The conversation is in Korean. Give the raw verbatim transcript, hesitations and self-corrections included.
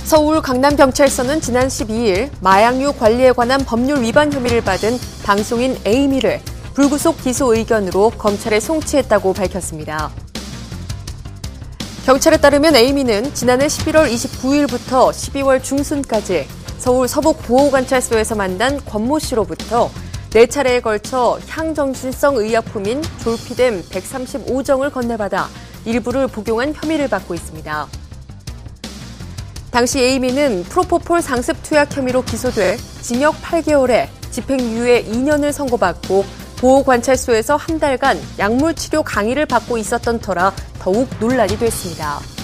서울 강남경찰서는 지난 십이일 마약류 관리에 관한 법률 위반 혐의를 받은 방송인 에이미를 불구속 기소 의견으로 검찰에 송치했다고 밝혔습니다. 경찰에 따르면 에이미는 지난해 십일월 이십구일부터 십이월 중순까지 서울 서북보호관찰소에서 만난 권모 씨로부터 네 차례에 걸쳐 향정신성 의약품인 졸피뎀 백삼십오정을 건네받아 일부를 복용한 혐의를 받고 있습니다. 당시 에이미는 프로포폴 상습 투약 혐의로 기소돼 징역 팔 개월에 집행유예 이 년을 선고받고 보호관찰소에서 한 달간 약물치료 강의를 받고 있었던 터라 더욱 논란이 됐습니다.